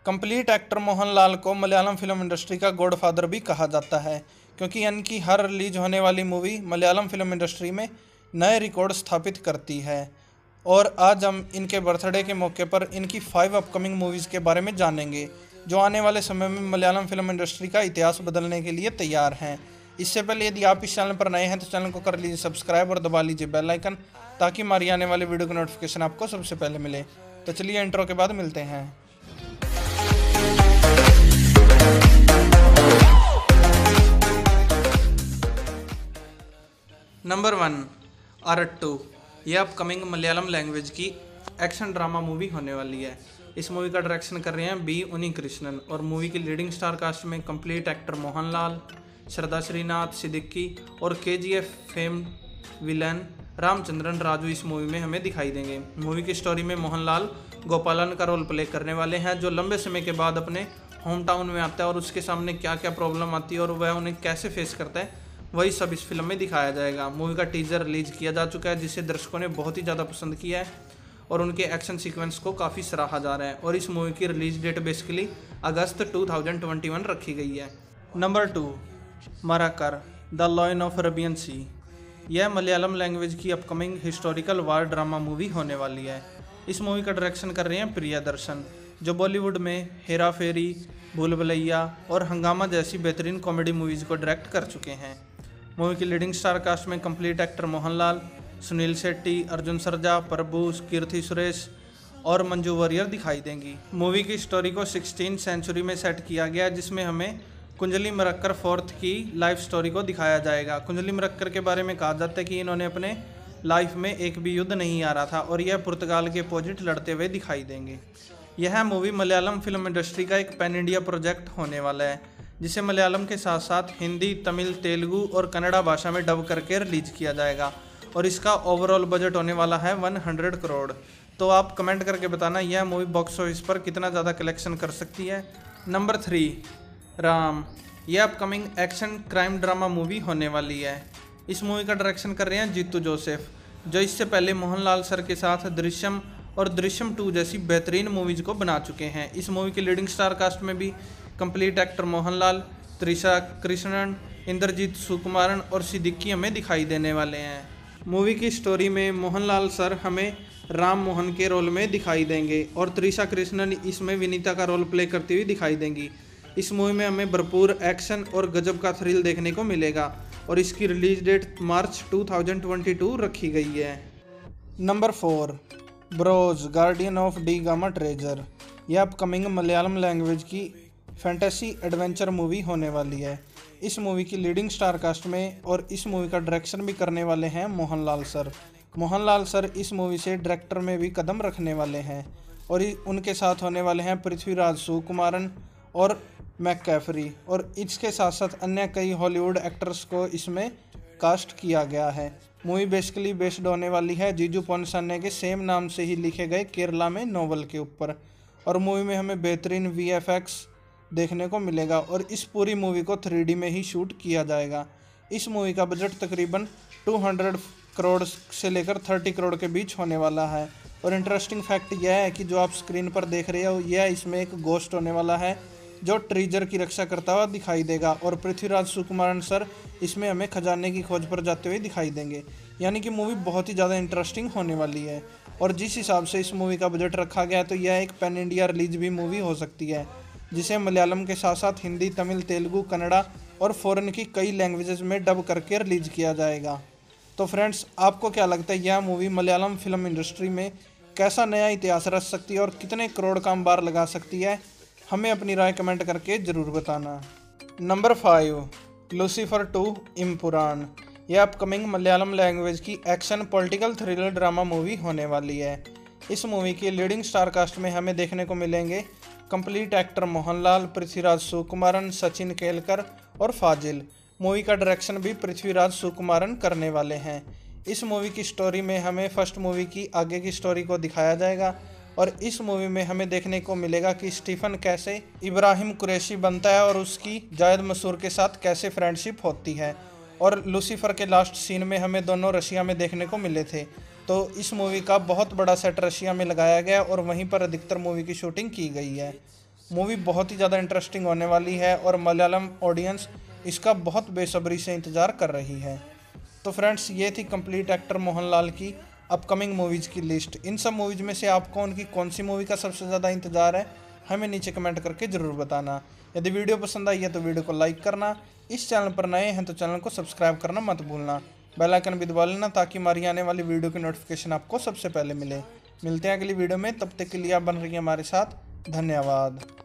Complete actor Mohanlal को Malayalam film industry का godfather भी कहा जाता है, क्योंकि इनकी हर रिलीज होने वाली मूवी मलयालम फिल्म इंडस्ट्री में नए रिकॉर्ड स्थापित करती है। और आज हम इनके बर्थडे के मौके पर इनकी 5 अपकमिंग मूवीज़ के बारे में जानेंगे, जो आने वाले समय में मलयालम फिल्म इंडस्ट्री का इतिहास बदलने के लिए तैयार हैं। इससे पहले यदि आप इस चैनल पर नए हैं तो चैनल को कर लीजिए सब्सक्राइब और दबा लीजिए बेल आइकन, ताकि हमारी आने वाली वीडियो की नोटिफिकेशन आपको सबसे पहले मिले। तो चलिए इंट्रो के बाद मिलते हैं। नंबर 1, आरट्टू। यह अपकमिंग मलयालम लैंग्वेज की एक्शन ड्रामा मूवी होने वाली है। इस मूवी का डायरेक्शन कर रहे हैं बी उन्नीकृष्णन और मूवी की लीडिंग स्टार कास्ट में कंप्लीट एक्टर मोहनलाल, श्रद्धा श्रीनाथ, सिद्दीकी और KGF fame villain Ramachandran Raju इस मूवी में हमें दिखाई देंगे। मूवी की स्टोरी में मोहनलाल गोपालन का रोल प्ले करने वाले हैं, जो लंबे समय के बाद अपने होम टाउन में आता है और उसके सामने क्या क्या प्रॉब्लम आती है और वह उन्हें कैसे फेस करता है, वही सब इस फिल्म में दिखाया जाएगा। मूवी का टीजर रिलीज किया जा चुका है, जिसे दर्शकों ने बहुत ही ज़्यादा पसंद किया है और उनके एक्शन सीक्वेंस को काफ़ी सराहा जा रहा है। और इस मूवी की रिलीज डेट बेसिकली अगस्त 2021 रखी गई है। Number 2, Marakkar the lion of Arabian sea. यह मलयालम लैंग्वेज की upcoming historical war drama movie होने वाली है। इस मूवी का डायरेक्शन कर रहे हैं प्रियदर्शन, जो बॉलीवुड में हेरा फेरी, भूल भुलैया और हंगामा जैसी बेहतरीन कॉमेडी मूवीज़ को डायरेक्ट कर चुके हैं। मूवी की लीडिंग स्टार कास्ट में कंप्लीट एक्टर मोहनलाल, सुनील शेट्टी, अर्जुन सरजा, प्रभु, कीर्ति सुरेश और मंजू वारियर दिखाई देंगी। मूवी की स्टोरी को 16वीं सेंचुरी में सेट किया गया, जिसमें हमें कुंजली मरक्कर फोर्थ की लाइफ स्टोरी को दिखाया जाएगा। कुंजली मरक्कर के बारे में कहा जाता है कि इन्होंने अपने लाइफ में एक भी युद्ध नहीं हारा था और यह पुर्तगाल के अपोजिट लड़ते हुए दिखाई देंगे। यह मूवी मलयालम फिल्म इंडस्ट्री का एक पैन इंडिया प्रोजेक्ट होने वाला है, जिसे मलयालम के साथ साथ हिंदी, तमिल, तेलुगु और कन्नड़ा भाषा में डब करके रिलीज किया जाएगा और इसका ओवरऑल बजट होने वाला है 100 करोड़। तो आप कमेंट करके बताना यह मूवी बॉक्स ऑफिस पर कितना ज़्यादा कलेक्शन कर सकती है। नंबर 3, राम। यह upcoming action crime drama movie होने वाली है। इस मूवी का डायरेक्शन कर रहे हैं जीतू जोसेफ, जो इससे पहले मोहनलाल सर के साथ दृश्यम और दृश्यम 2 जैसी बेहतरीन मूवीज़ को बना चुके हैं। इस मूवी की लीडिंग स्टार कास्ट में भी कंप्लीट एक्टर मोहनलाल, त्रिशा कृष्णन, इंद्रजीत सुकुमारन और सिद्दीकी हमें दिखाई देने वाले हैं। मूवी की स्टोरी में मोहनलाल सर हमें राम मोहन के रोल में दिखाई देंगे और त्रिशा कृष्णन इसमें विनीता का रोल प्ले करती हुई दिखाई देंगी। इस मूवी में हमें भरपूर एक्शन और गजब का थ्रिल देखने को मिलेगा और इसकी रिलीज डेट मार्च 2022 रखी गई है। नंबर 4, ब्रोज गार्डियन ऑफ डी गामा ट्रेजर। यह अपकमिंग मलयालम लैंग्वेज की फैंटेसी एडवेंचर मूवी होने वाली है। इस मूवी की लीडिंग स्टार कास्ट में और इस मूवी का डायरेक्शन भी करने वाले हैं मोहनलाल सर। मोहनलाल सर इस मूवी से डायरेक्टर में भी कदम रखने वाले हैं और उनके साथ होने वाले हैं पृथ्वीराज सुकुमारन और मैककैफरी, और इसके साथ साथ अन्य कई हॉलीवुड एक्टर्स को इसमें कास्ट किया गया है। मूवी बेसिकली बेस्ड होने वाली है जीजू पोनसाने के सेम नाम से ही लिखे गए केरला में नोवेल के ऊपर, और मूवी में हमें बेहतरीन VFX देखने को मिलेगा और इस पूरी मूवी को 3D में ही शूट किया जाएगा। इस मूवी का बजट तकरीबन 200 करोड़ से लेकर 30 करोड़ के बीच होने वाला है। और इंटरेस्टिंग फैक्ट यह है कि जो आप स्क्रीन पर देख रहे हो, यह इसमें एक गोस्ट होने वाला है जो ट्रेजर की रक्षा करता हुआ दिखाई देगा, और पृथ्वीराज सुकुमारन सर इसमें हमें खजाने की खोज पर जाते हुए दिखाई देंगे। यानी कि मूवी बहुत ही ज़्यादा इंटरेस्टिंग होने वाली है। और जिस हिसाब से इस मूवी का बजट रखा गया है, तो यह एक पैन इंडिया रिलीज भी मूवी हो सकती है, जिसे मलयालम के साथ साथ हिंदी, तमिल, तेलुगु, कन्नड़ा और फॉरेन की कई लैंग्वेजेस में डब करके रिलीज किया जाएगा। तो फ्रेंड्स, आपको क्या लगता है यह मूवी मलयालम फिल्म इंडस्ट्री में कैसा नया इतिहास रच सकती है और कितने करोड़ का अंबार लगा सकती है? हमें अपनी राय कमेंट करके ज़रूर बताना। Number 5, Lucifer 2 Empuraan. यह अपकमिंग मलयालम लैंग्वेज की action political thriller drama movie होने वाली है। इस मूवी की लीडिंग स्टार कास्ट में हमें देखने को मिलेंगे कंप्लीट एक्टर मोहनलाल, पृथ्वीराज सुकुमारन, सचिन केलकर और फाजिल। मूवी का डायरेक्शन भी पृथ्वीराज सुकुमारन करने वाले हैं। इस मूवी की स्टोरी में हमें फर्स्ट मूवी की आगे की स्टोरी को दिखाया जाएगा और इस मूवी में हमें देखने को मिलेगा कि स्टीफन कैसे इब्राहिम कुरैशी बनता है और उसकी जायद मसूर के साथ कैसे फ्रेंडशिप होती है। और लूसीफर के लास्ट सीन में हमें दोनों रशिया में देखने को मिले थे, तो इस मूवी का बहुत बड़ा सेट रशिया में लगाया गया और वहीं पर अधिकतर मूवी की शूटिंग की गई है। मूवी बहुत ही ज़्यादा इंटरेस्टिंग होने वाली है और मलयालम ऑडियंस इसका बहुत बेसब्री से इंतज़ार कर रही है। तो फ्रेंड्स, ये थी कंप्लीट एक्टर मोहनलाल की अपकमिंग मूवीज़ की लिस्ट। इन सब मूवीज़ में से आपको उनकी कौन सी मूवी का सबसे ज़्यादा इंतज़ार है, हमें नीचे कमेंट करके ज़रूर बताना। यदि वीडियो पसंद आई है तो वीडियो को लाइक करना, इस चैनल पर नए हैं तो चैनल को सब्सक्राइब करना मत भूलना, बेल आइकन भी दबा लेना ताकि हमारी आने वाली वीडियो की नोटिफिकेशन आपको सबसे पहले मिले। मिलते हैं अगली वीडियो में, तब तक के लिए आप बन रही हैं हमारे साथ। धन्यवाद।